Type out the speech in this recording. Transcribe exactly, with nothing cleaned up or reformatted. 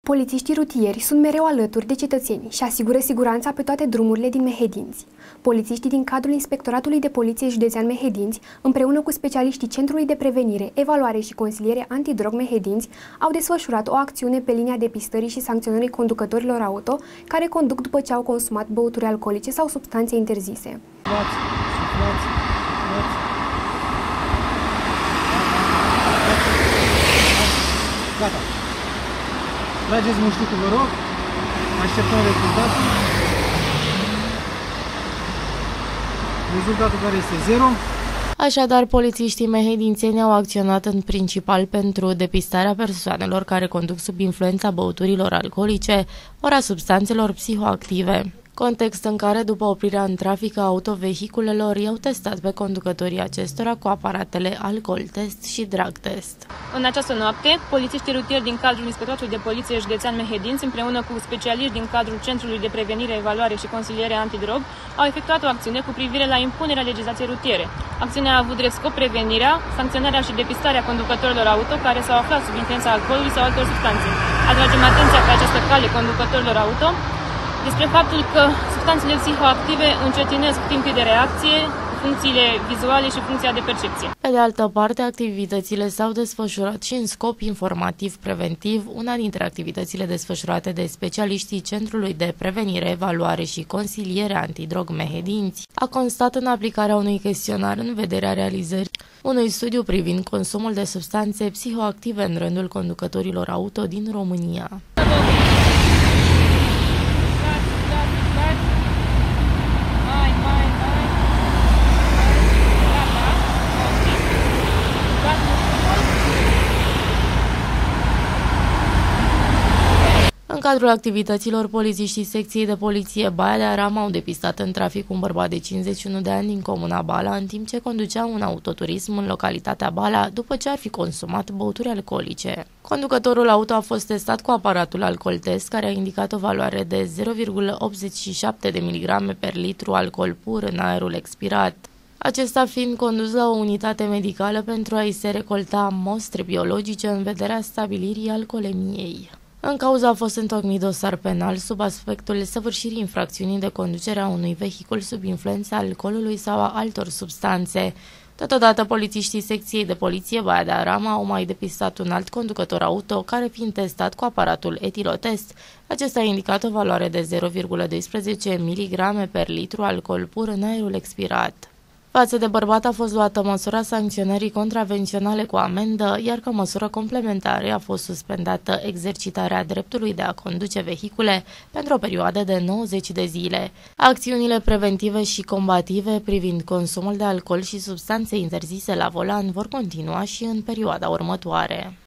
Polițiștii rutieri sunt mereu alături de cetățeni și asigură siguranța pe toate drumurile din Mehedinți. Polițiștii din cadrul Inspectoratului de Poliție Județean Mehedinți, împreună cu specialiștii Centrului de Prevenire, Evaluare și Consiliere Antidrog Mehedinți, au desfășurat o acțiune pe linia depistării și sancționării conducătorilor auto care conduc după ce au consumat băuturi alcoolice sau substanțe interzise. Suflați, suflați, suflați. Gata. Trageți muștitul, vă rog. Așteptăm rezultatul. Rezultatul care este zero. Așadar, polițiștii mehedințeni au acționat în principal pentru depistarea persoanelor care conduc sub influența băuturilor alcoolice ori a substanțelor psihoactive. Context în care, după oprirea în trafic a autovehiculelor, i-au testat pe conducătorii acestora cu aparatele alcool test și drug test. În această noapte, polițiștii rutieri din cadrul Inspectoratului de Poliție Județean Mehedinți, împreună cu specialiști din cadrul Centrului de Prevenire, Evaluare și Consiliere Antidrog, au efectuat o acțiune cu privire la impunerea legislației rutiere. Acțiunea a avut drept scop prevenirea, sancționarea și depistarea conducătorilor auto care s-au aflat sub influența alcoolului sau altor substanțe. Atragem atenția pe această cale conducătorilor auto despre faptul că substanțele psihoactive încetinesc timpul de reacție, funcțiile vizuale și funcția de percepție. Pe de altă parte, activitățile s-au desfășurat și în scop informativ-preventiv. Una dintre activitățile desfășurate de specialiștii Centrului de Prevenire, Evaluare și Consiliere Antidrog Mehedinți a constat în aplicarea unui chestionar în vederea realizării unui studiu privind consumul de substanțe psihoactive în rândul conducătorilor auto din România. În cadrul activităților, polițiștii secției de poliție Baia de Aram au depistat în trafic un bărbat de cincizeci și unu de ani din comuna Bala, în timp ce conducea un autoturism în localitatea Bala, după ce ar fi consumat băuturi alcoolice. Conducătorul auto a fost testat cu aparatul alcool test, care a indicat o valoare de zero virgulă optzeci și șapte de miligrame per litru alcool pur în aerul expirat. Acesta fiind condus la o unitate medicală pentru a-i se recolta amostre biologice în vederea stabilirii alcoolemiei. În cauză a fost întocmit dosar penal sub aspectul săvârșirii infracțiunii de conducere a unui vehicul sub influența alcoolului sau a altor substanțe. Totodată, polițiștii secției de poliție Baia de Aram au mai depistat un alt conducător auto, care fiind testat cu aparatul etilotest, acesta a indicat o valoare de zero virgulă doisprezece miligrame per litru alcool pur în aerul expirat. Față de bărbat a fost luată măsura sancționării contravenționale cu amendă, iar ca măsură complementară a fost suspendată exercitarea dreptului de a conduce vehicule pentru o perioadă de nouăzeci de zile. Acțiunile preventive și combative privind consumul de alcool și substanțe interzise la volan vor continua și în perioada următoare.